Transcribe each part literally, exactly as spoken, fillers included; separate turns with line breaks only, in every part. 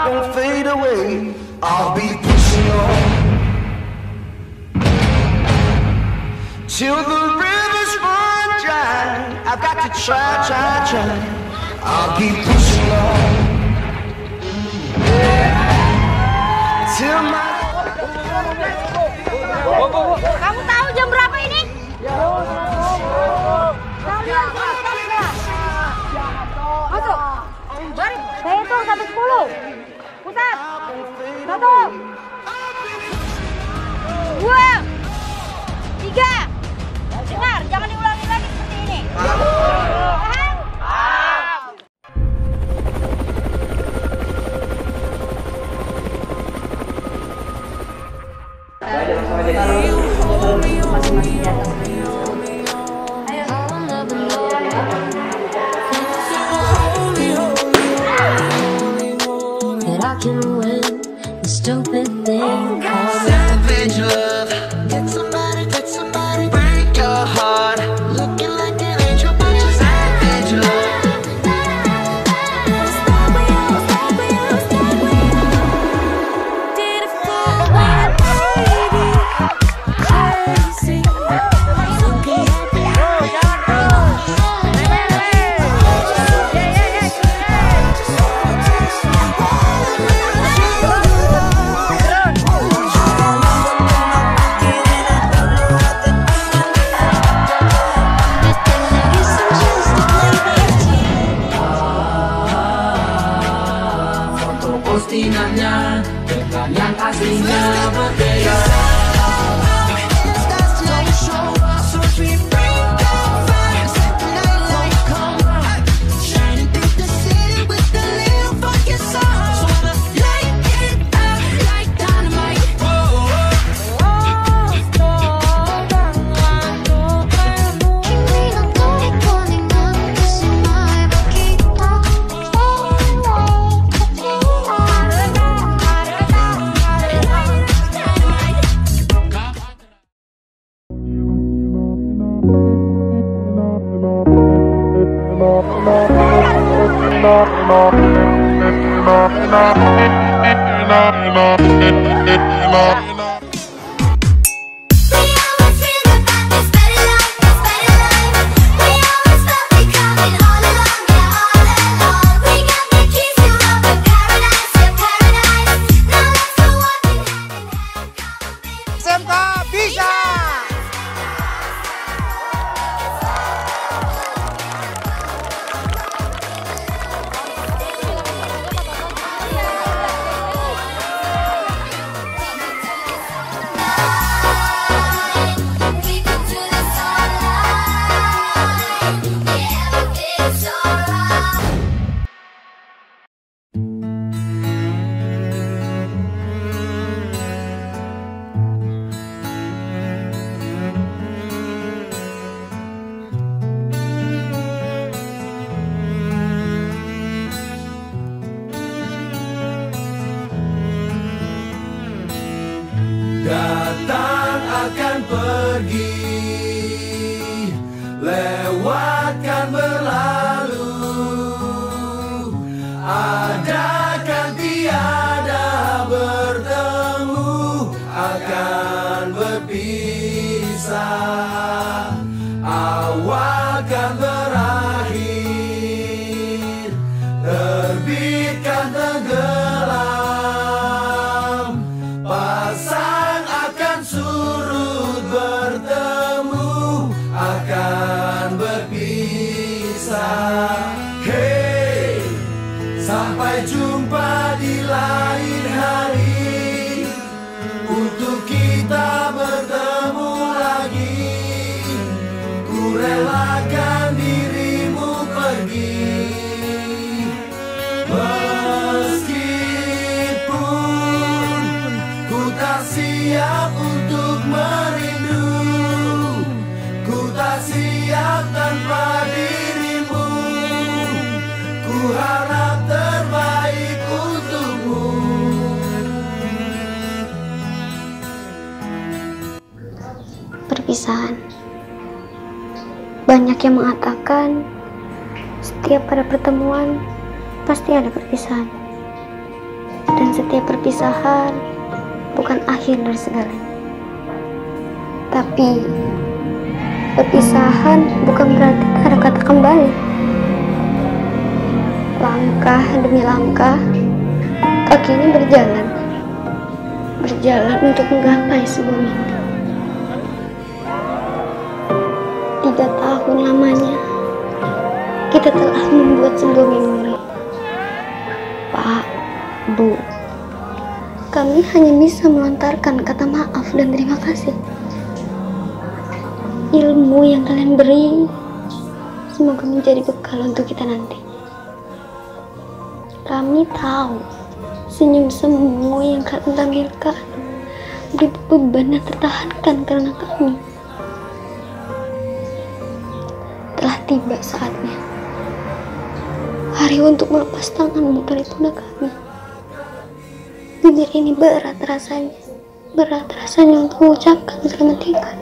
won't fade away. I'll be pushing on till the rivers run dry. I've got to try, try, try. I'll keep pushing on till my.
Kamu tahu jam berapa ini? Kalian masuk. Mari, saya hitung sampai sepuluh. Pusat. Satu. Dua. Tiga. Dengar, jangan diulangi lagi seperti ini. Paham? Paham.
I can win the stupid thing called savage love. Get somebody, get somebody, break your heart. Looking like an angel, but you're savage love. Did it fall when baby crazy? Looking at me.
Postingannya dengan yang aslinya berbeda.
Datang akan pergi, lewatkan berlalu, ada kan tiada bertemu, akan berpisah, awal kan berakhir, terbitkan tenggelam, pasang akan surut bertemu, akan berpisah. Hey, sampai jumpa di lain hari, untuk kita bertemu lagi. Ku relakan dirimu pergi, meskipun ku tak siap untuk merindu, ku tak siap tanpa dirimu, ku harap terbaik untukmu.
Perpisahan. Banyak yang mengatakan setiap ada pertemuan pasti ada perpisahan. dan setiap perpisahan bukan akhir dari segalanya. Tapi perpisahan bukan berarti ada kata kembali. Langkah demi langkah, kaki ini berjalan, berjalan untuk menggapai sebuah mimpi. Tiga tahun lamanya, kita telah membuat sebuah memori. Pak, Bu, kami hanya bisa melontarkan kata maaf dan terima kasih. Ilmu yang kalian beri semoga menjadi bekal untuk kita nanti. Kami tahu senyum semu yang kalian tampilkan beri beban yang tertahankan karena kami. Telah tiba saatnya, hari untuk melepas tanganmu dari pundak kami. Bibir ini berat rasanya, berat rasanya untuk mengucapkan selamat tinggal.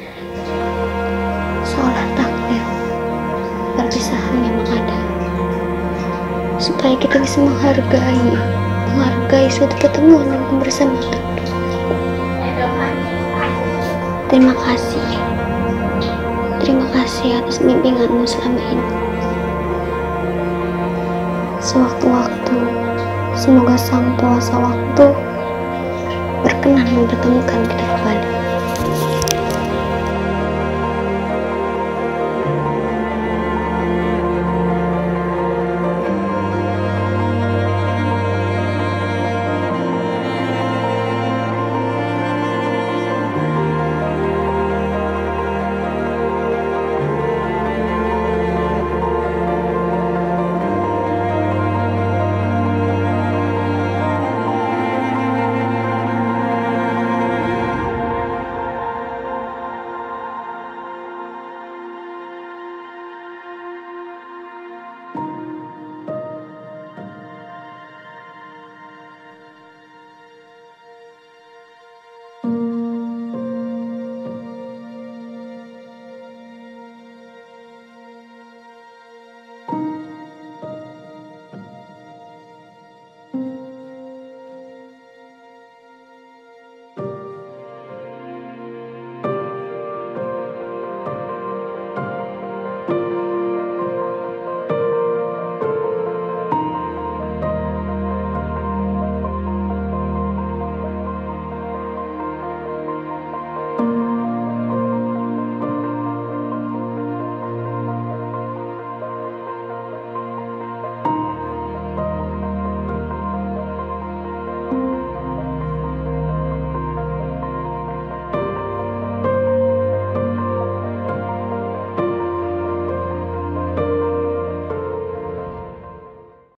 Seolah takdir perpisahan memang ada, supaya kita bisa menghargai, menghargai suatu pertemuan dan kebersamaan. Terima kasih, terima kasih atas bimbinganmu selama ini. Sewaktu-waktu, semoga sang penguasa waktu berkenan mempertemukan kita kembali.